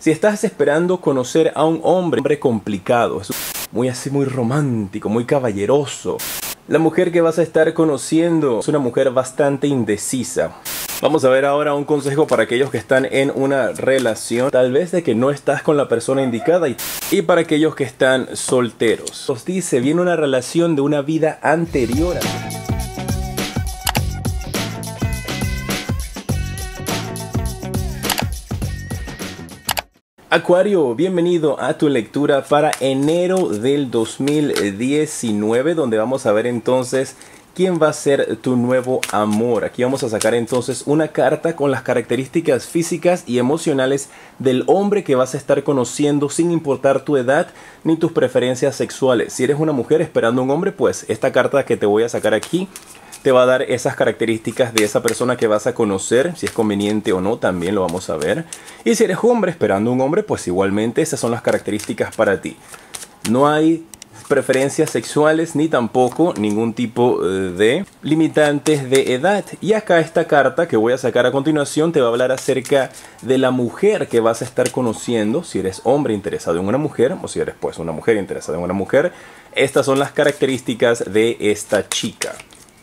Si estás esperando conocer a un hombre complicado, es muy así, muy romántico, muy caballeroso, la mujer que vas a estar conociendo es una mujer bastante indecisa. Vamos a ver ahora un consejo para aquellos que están en una relación, tal vez de que no estás con la persona indicada, y para aquellos que están solteros. Os dice, viene una relación de una vida anterior. Acuario, bienvenido a tu lectura para enero del 2019, donde vamos a ver entonces quién va a ser tu nuevo amor. Aquí vamos a sacar entonces una carta con las características físicas y emocionales del hombre que vas a estar conociendo, sin importar tu edad ni tus preferencias sexuales. Si eres una mujer esperando un hombre, pues esta carta que te voy a sacar aquí te va a dar esas características de esa persona que vas a conocer, si es conveniente o no, también lo vamos a ver. Y si eres hombre esperando un hombre, pues igualmente esas son las características para ti. No hay preferencias sexuales ni tampoco ningún tipo de limitantes de edad. Y acá esta carta que voy a sacar a continuación te va a hablar acerca de la mujer que vas a estar conociendo. Si eres hombre interesado en una mujer, o si eres pues una mujer interesada en una mujer, estas son las características de esta chica.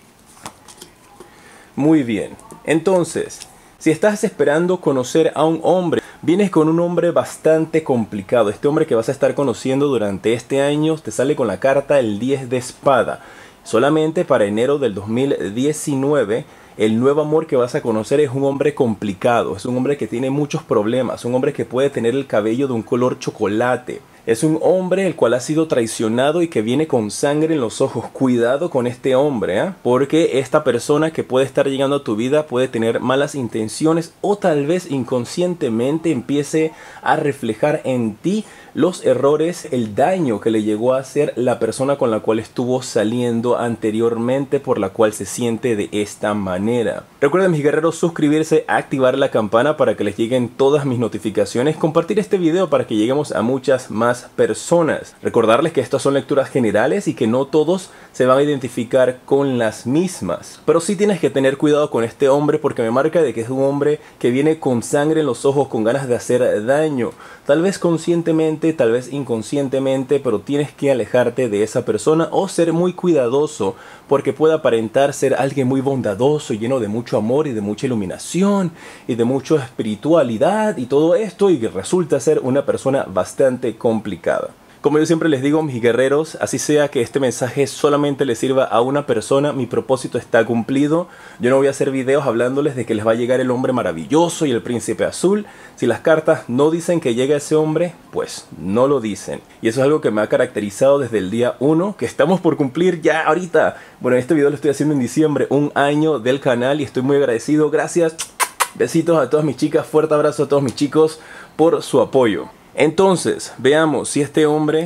Muy bien, entonces, si estás esperando conocer a un hombre, vienes con un hombre bastante complicado. Este hombre que vas a estar conociendo durante este año te sale con la carta el 10 de espada. Solamente para enero del 2019, el nuevo amor que vas a conocer es un hombre complicado. Es un hombre que tiene muchos problemas. Un hombre que puede tener el cabello de un color chocolate. Es un hombre el cual ha sido traicionado y que viene con sangre en los ojos. Cuidado con este hombre, porque esta persona que puede estar llegando a tu vida puede tener malas intenciones o tal vez inconscientemente empiece a reflejar en ti los errores, el daño que le llegó a hacer la persona con la cual estuvo saliendo anteriormente, por la cual se siente de esta manera. Recuerden, mis guerreros, suscribirse, activar la campana para que les lleguen todas mis notificaciones, compartir este video para que lleguemos a muchas más personas. Recordarles que estas son lecturas generales y que no todos se van a identificar con las mismas. Pero sí tienes que tener cuidado con este hombre, porque me marca de que es un hombre que viene con sangre en los ojos, con ganas de hacer daño. Tal vez conscientemente, tal vez inconscientemente, pero tienes que alejarte de esa persona o ser muy cuidadoso, porque puede aparentar ser alguien muy bondadoso, lleno de mucho amor y de mucha iluminación y de mucha espiritualidad y todo esto, y que resulta ser una persona bastante complicada. Como yo siempre les digo, mis guerreros, así sea que este mensaje solamente les sirva a una persona, mi propósito está cumplido. Yo no voy a hacer videos hablándoles de que les va a llegar el hombre maravilloso y el príncipe azul. Si las cartas no dicen que llega ese hombre, pues no lo dicen. Y eso es algo que me ha caracterizado desde el día 1, que estamos por cumplir ya ahorita. Bueno, este video lo estoy haciendo en diciembre, un año del canal, y estoy muy agradecido. Gracias. Besitos a todas mis chicas, fuerte abrazo a todos mis chicos por su apoyo. Entonces, veamos si este hombre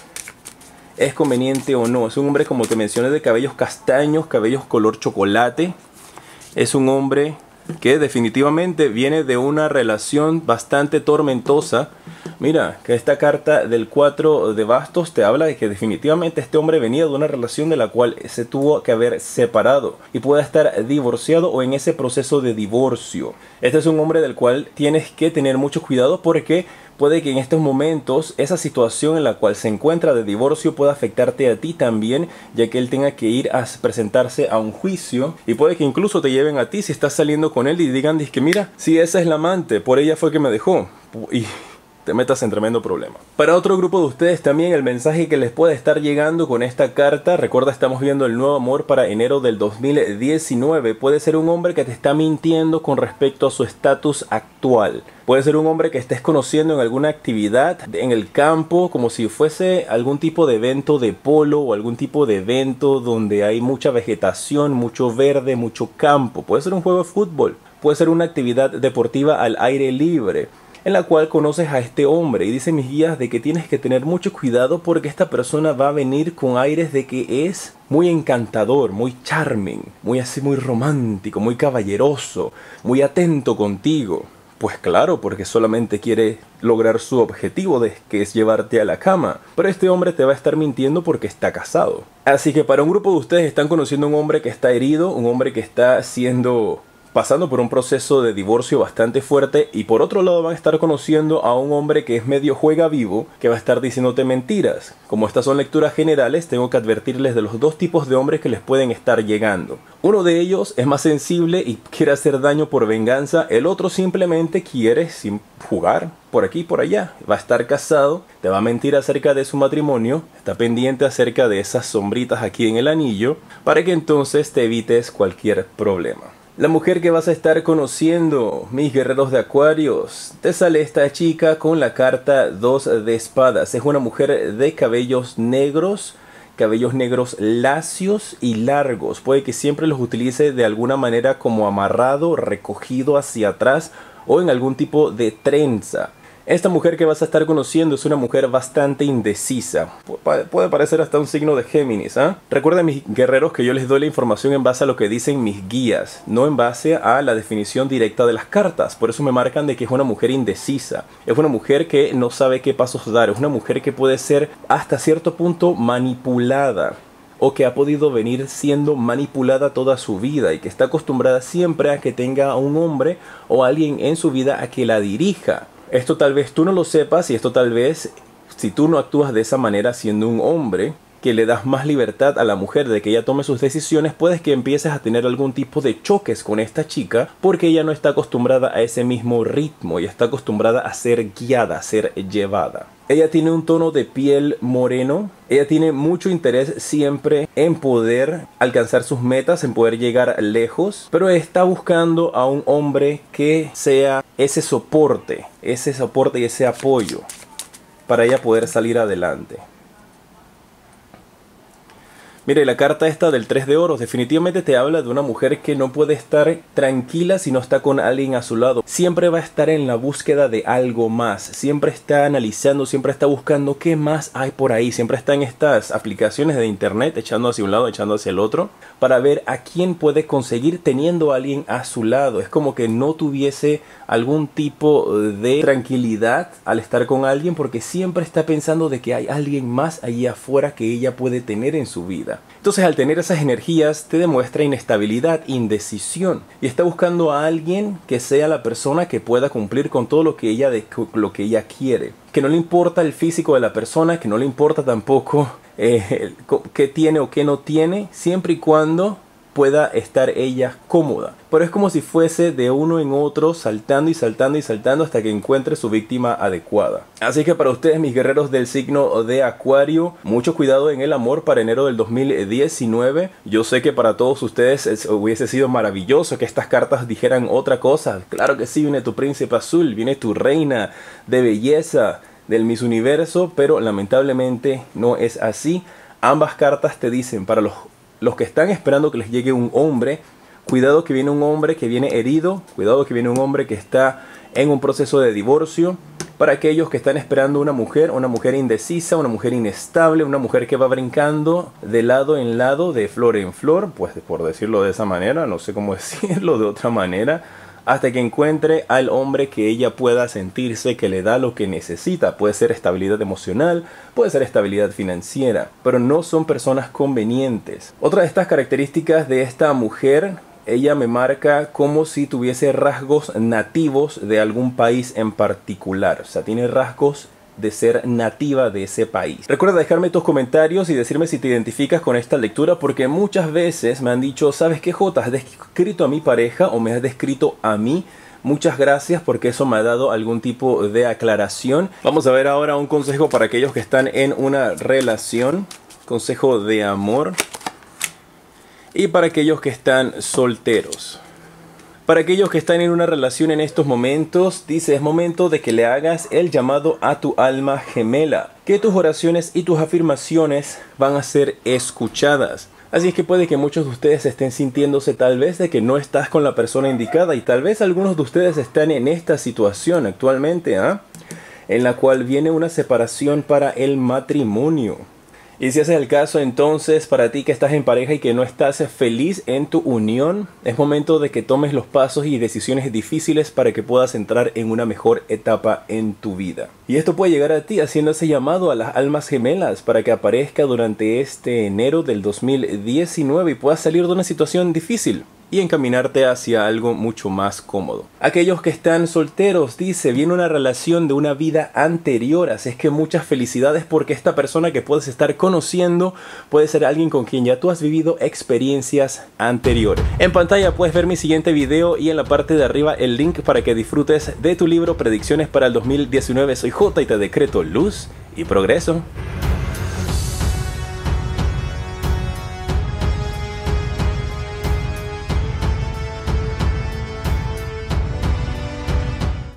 es conveniente o no. Es un hombre, como te mencioné, de cabellos castaños, cabellos color chocolate. Es un hombre que definitivamente viene de una relación bastante tormentosa. Mira, que esta carta del 4 de bastos te habla de que definitivamente este hombre venía de una relación de la cual se tuvo que haber separado y puede estar divorciado o en ese proceso de divorcio. Este es un hombre del cual tienes que tener mucho cuidado, porque puede que en estos momentos esa situación en la cual se encuentra de divorcio pueda afectarte a ti también, ya que él tenga que ir a presentarse a un juicio, y puede que incluso te lleven a ti si estás saliendo con él y digan, que mira, si esa es la amante, por ella fue que me dejó, y te metas en tremendo problema. Para otro grupo de ustedes también, el mensaje que les puede estar llegando con esta carta, recuerda, estamos viendo el nuevo amor para enero del 2019, puede ser un hombre que te está mintiendo con respecto a su estatus actual. Puede ser un hombre que estés conociendo en alguna actividad en el campo, como si fuese algún tipo de evento de polo o algún tipo de evento donde hay mucha vegetación, mucho verde, mucho campo. Puede ser un juego de fútbol, puede ser una actividad deportiva al aire libre, en la cual conoces a este hombre, y dicen mis guías de que tienes que tener mucho cuidado, porque esta persona va a venir con aires de que es muy encantador, muy charming, muy así, muy romántico, muy caballeroso, muy atento contigo. Pues claro, porque solamente quiere lograr su objetivo, que es llevarte a la cama. Pero este hombre te va a estar mintiendo porque está casado. Así que para un grupo de ustedes están conociendo a un hombre que está herido, un hombre que está siendo pasando por un proceso de divorcio bastante fuerte, y por otro lado van a estar conociendo a un hombre que es medio juega vivo, que va a estar diciéndote mentiras. Como estas son lecturas generales, tengo que advertirles de los dos tipos de hombres que les pueden estar llegando. Uno de ellos es más sensible y quiere hacer daño por venganza, el otro simplemente quiere jugar por aquí y por allá. Va a estar casado, te va a mentir acerca de su matrimonio, está pendiente acerca de esas sombritas aquí en el anillo, para que entonces te evites cualquier problema. La mujer que vas a estar conociendo, mis guerreros de Acuarios, te sale esta chica con la carta 2 de espadas. Es una mujer de cabellos negros lacios y largos. Puede que siempre los utilice de alguna manera como amarrado, recogido hacia atrás o en algún tipo de trenza. Esta mujer que vas a estar conociendo es una mujer bastante indecisa. Puede parecer hasta un signo de Géminis, ¿eh? Recuerden, mis guerreros, que yo les doy la información en base a lo que dicen mis guías, no en base a la definición directa de las cartas. Por eso me marcan de que es una mujer indecisa. Es una mujer que no sabe qué pasos dar. Es una mujer que puede ser hasta cierto punto manipulada, o que ha podido venir siendo manipulada toda su vida y que está acostumbrada siempre a que tenga a un hombre o alguien en su vida a que la dirija. Esto tal vez tú no lo sepas, y esto tal vez, si tú no actúas de esa manera siendo un hombre, que le das más libertad a la mujer de que ella tome sus decisiones, puedes que empieces a tener algún tipo de choques con esta chica, porque ella no está acostumbrada a ese mismo ritmo y está acostumbrada a ser guiada, a ser llevada. Ella tiene un tono de piel moreno, ella tiene mucho interés siempre en poder alcanzar sus metas, en poder llegar lejos, pero está buscando a un hombre que sea ese soporte y ese apoyo para ella poder salir adelante. Mire, la carta esta del 3 de oros definitivamente te habla de una mujer que no puede estar tranquila si no está con alguien a su lado. Siempre va a estar en la búsqueda de algo más. Siempre está analizando, siempre está buscando qué más hay por ahí. Siempre está en estas aplicaciones de internet, echando hacia un lado, echando hacia el otro, para ver a quién puede conseguir teniendo a alguien a su lado. Es como que no tuviese algún tipo de tranquilidad al estar con alguien, porque siempre está pensando de que hay alguien más allí afuera que ella puede tener en su vida. Entonces, al tener esas energías, te demuestra inestabilidad, indecisión, y está buscando a alguien que sea la persona que pueda cumplir con todo lo que ella quiere, que no le importa el físico de la persona, que no le importa tampoco qué tiene o qué no tiene, siempre y cuando pueda estar ella cómoda. Pero es como si fuese de uno en otro, saltando y saltando y saltando hasta que encuentre su víctima adecuada. Así que para ustedes, mis guerreros del signo de Acuario, mucho cuidado en el amor para enero del 2019. Yo sé que para todos ustedes hubiese sido maravilloso que estas cartas dijeran otra cosa. Claro que sí, viene tu príncipe azul, viene tu reina de belleza del Miss Universo, pero lamentablemente no es así. Ambas cartas te dicen, para los que están esperando que les llegue un hombre, cuidado que viene un hombre que viene herido, cuidado que viene un hombre que está en un proceso de divorcio. Para aquellos que están esperando una mujer indecisa, una mujer inestable, una mujer que va brincando de lado en lado, de flor en flor, pues por decirlo de esa manera, no sé cómo decirlo de otra manera, hasta que encuentre al hombre que ella pueda sentirse que le da lo que necesita. Puede ser estabilidad emocional, puede ser estabilidad financiera, pero no son personas convenientes. Otra de estas características de esta mujer, ella me marca como si tuviese rasgos nativos de algún país en particular. O sea, tiene rasgos de ser nativa de ese país. Recuerda dejarme tus comentarios y decirme si te identificas con esta lectura, porque muchas veces me han dicho, ¿sabes qué, Jota? ¿Has descrito a mi pareja o me has descrito a mí? Muchas gracias, porque eso me ha dado algún tipo de aclaración. Vamos a ver ahora un consejo para aquellos que están en una relación, consejo de amor, y para aquellos que están solteros. Para aquellos que están en una relación en estos momentos, dice, es momento de que le hagas el llamado a tu alma gemela, que tus oraciones y tus afirmaciones van a ser escuchadas. Así es que puede que muchos de ustedes estén sintiéndose tal vez de que no estás con la persona indicada, y tal vez algunos de ustedes están en esta situación actualmente, en la cual viene una separación para el matrimonio. Y si ese es el caso, entonces para ti que estás en pareja y que no estás feliz en tu unión, es momento de que tomes los pasos y decisiones difíciles para que puedas entrar en una mejor etapa en tu vida. Y esto puede llegar a ti haciendo ese llamado a las almas gemelas para que aparezca durante este enero del 2019 y puedas salir de una situación difícil. y encaminarte hacia algo mucho más cómodo. Aquellos que están solteros, dice, viene una relación de una vida anterior, así es que muchas felicidades porque esta persona que puedes estar conociendo puede ser alguien con quien ya tú has vivido experiencias anteriores. En pantalla puedes ver mi siguiente video y en la parte de arriba el link para que disfrutes de tu libro Predicciones para el 2019. Soy J y te decreto luz y progreso.